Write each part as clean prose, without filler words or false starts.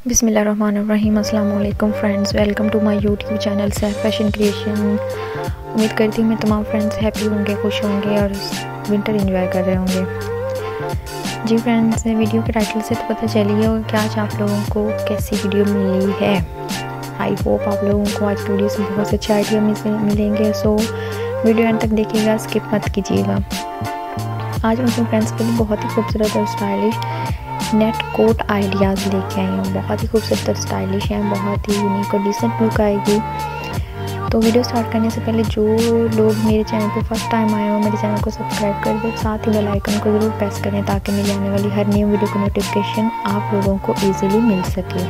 बिस्मिल्लाहिर्रहमानिर्रहीम। अस्सलाम वालेकुम friends, welcome to my YouTube channel Saif fashion creation. उम्मीद करती हूँ मैं तमाम फ्रेंड्स हैप्पी होंगे, खुश होंगे और विंटर एंजॉय कर रहे होंगे। जी फ्रेंड्स, वीडियो के टाइटल से तो पता चली है कि आज आप लोगों को कैसी वीडियो मिली है। आई होप आप लोगों को आज की वीडियो से बहुत अच्छे आइडिया मिलेंगे। सो वीडियो एंड तक देखिएगा, स्किप मत कीजिएगा। आज मैं अपने फ्रेंड्स के लिए बहुत ही खूबसूरत और स्टाइलिश नेट कोट आइडियाज़ लेके आई हूँ। बहुत ही खूबसूरत और स्टाइलिश हैं, बहुत ही यूनिक और डिसेंट लुक आएगी। तो वीडियो स्टार्ट करने से पहले जो लोग मेरे चैनल पे फर्स्ट टाइम आए हो, मेरे चैनल को सब्सक्राइब कर दें, साथ ही बेल आइकन को ज़रूर प्रेस करें ताकि मेरी आने वाली हर न्यू वीडियो की नोटिफिकेशन आप लोगों को ईज़िली मिल सके।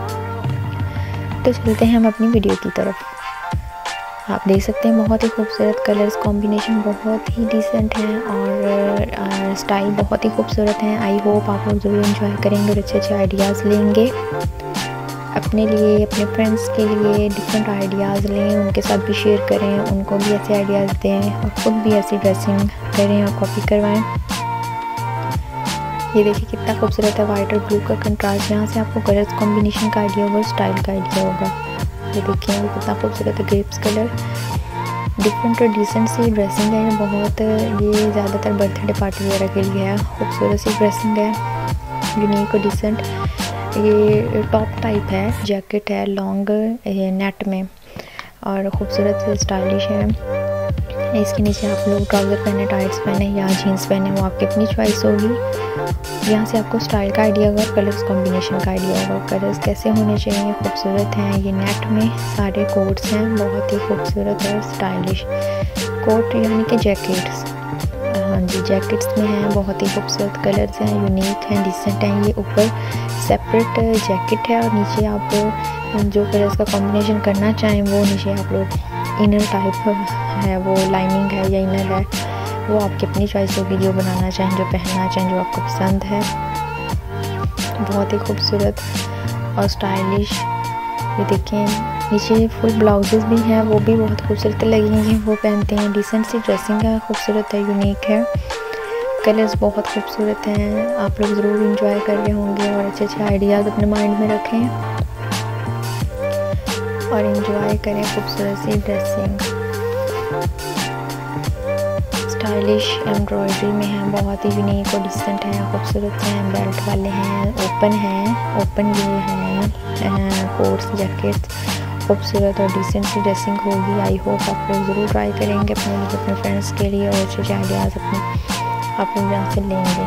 तो चलते हैं हम अपनी वीडियो की तरफ। आप देख सकते हैं बहुत ही खूबसूरत कलर्स कॉम्बिनेशन, बहुत ही डिसेंट हैं और स्टाइल बहुत ही खूबसूरत हैं। आई होप आप लोग ज़रूर एंजॉय करेंगे और अच्छे अच्छे आइडियाज़ लेंगे अपने लिए, अपने फ्रेंड्स के लिए। डिफरेंट आइडियाज़ लें, उनके साथ भी शेयर करें, उनको भी ऐसे आइडियाज़ दें और ख़ुद भी ऐसी ड्रेसिंग करें और कॉपी करवाएं। ये देखिए कितना खूबसूरत है, वाइट और ब्लू का कंट्रास्ट। यहाँ से आपको कलर्स कॉम्बिनेशन का आइडिया होगा, स्टाइल का आइडिया होगा। ये देखिए ये कितना खूबसूरत है, ग्रेप्स कलर। डिफरेंट और डिसेंट सी ड्रेसिंग है ये ज़्यादातर बर्थडे पार्टी वगैरह के लिए है। खूबसूरत सी ड्रेसिंग है, यूनिक और डिसेंट। ये टॉप टाइप है, जैकेट है लॉन्ग नेट में और ख़ूबसूरत से स्टाइलिश है। इसके नीचे आप लोग ट्राउज़र पहने, टाइट्स पहने या जीन्स पहने, वो आपकी अपनी चॉइस होगी। यहाँ से आपको स्टाइल का आइडिया होगा, कलर्स कॉम्बिनेशन का आइडिया होगा। कलर्स कैसे होने चाहिए, खूबसूरत हैं। ये नेट में सारे कोट्स हैं, बहुत ही खूबसूरत और स्टाइलिश कोट यानी कि जैकेट्स। हाँ जी, जैकेट्स में हैं, बहुत ही खूबसूरत कलर्स हैं, यूनिक हैं, डिसेंट हैं। ये ऊपर सेपरेट जैकेट है और नीचे आप जो कलर्स का कॉम्बिनेशन करना चाहें वो नीचे आप लोग इनर टाइप है, वो लाइनिंग है या इनर है, वो आपकी अपनी चॉइस होगी। जो बनाना चाहें, जो पहनना चाहें, जो आपको पसंद है। बहुत ही खूबसूरत और स्टाइलिश। ये देखें नीचे फुल ब्लाउजेस भी हैं, वो भी बहुत खूबसूरत लगेंगे, वो पहनते हैं। डिसेंट सी ड्रेसिंग है, खूबसूरत है, यूनिक है। कलर्स बहुत खूबसूरत हैं, आप लोग ज़रूर इंजॉय कर रहे होंगे और अच्छे अच्छे आइडियाज़ अपने माइंड में रखें और इंजॉय करें खूबसूरत सी ड्रेसिंग। स्टाइलिश एम्ब्रॉयडरी में है, बहुत ही यूनिक और डिसेंट है, खूबसूरत हैं। बेल्ट वाले हैं, ओपन ये हैं कोट्स जैकेट्स। खूबसूरत और डिसेंट सी ड्रेसिंग होगी। आई होप आप लोग ज़रूर ट्राई करेंगे अपने लिए, अपने फ्रेंड्स के लिए और अच्छे अच्छे आइडियाज़ अपने आप लोग यहाँ से लेंगे।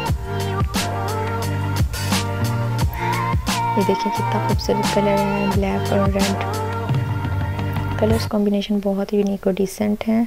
ये देखिए कितना खूबसूरत कलर है, ब्लैक और रेड। कलर्स कॉम्बिनेशन बहुत यूनिक और डिसेंट है।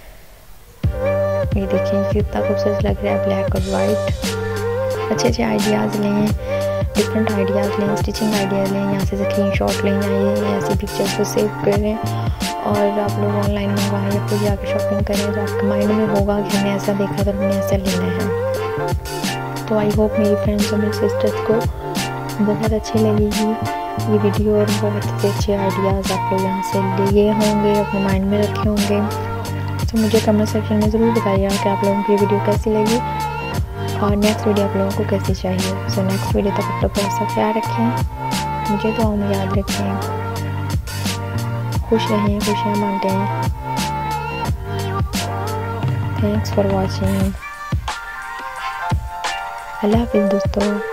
ये देखिए कितना खूबसूरत लग रहा है, ब्लैक और वाइट। अच्छे अच्छे आइडियाज़ लें, डिफरेंट आइडियाज़ लें, स्टिचिंग आइडियाज़ लें, यहाँ से स्क्रीनशॉट लें या ये ऐसी पिक्चर्स को सेव करें और आप लोग ऑनलाइन मंगवाएं या फिर जाकर शॉपिंग करें तो आपके माइंड में होगा कि हमने ऐसा देखा तो हमने ऐसा लेना है। तो आई होप मेरी फ्रेंड्स और मेरी सिस्टर्स को बहुत अच्छी लगेगी ये वीडियो और बहुत अच्छे आइडियाज़ आप लोग यहाँ से लिए होंगे, अपने माइंड में रखे होंगे। तो मुझे कमेंट सेक्शन में ज़रूर बताइएगा कि आप लोगों को ये वीडियो कैसी लगी और नेक्स्ट वीडियो आप लोगों को कैसी चाहिए। सो नेक्स्ट वीडियो तक आप लोग ऐसा ख्याल रखें, मुझे दुआओं में याद रखें, खुश रहें, खुशियाँ बांटें। Thanks for watching. अल्लाह हाफिज़ दोस्तों।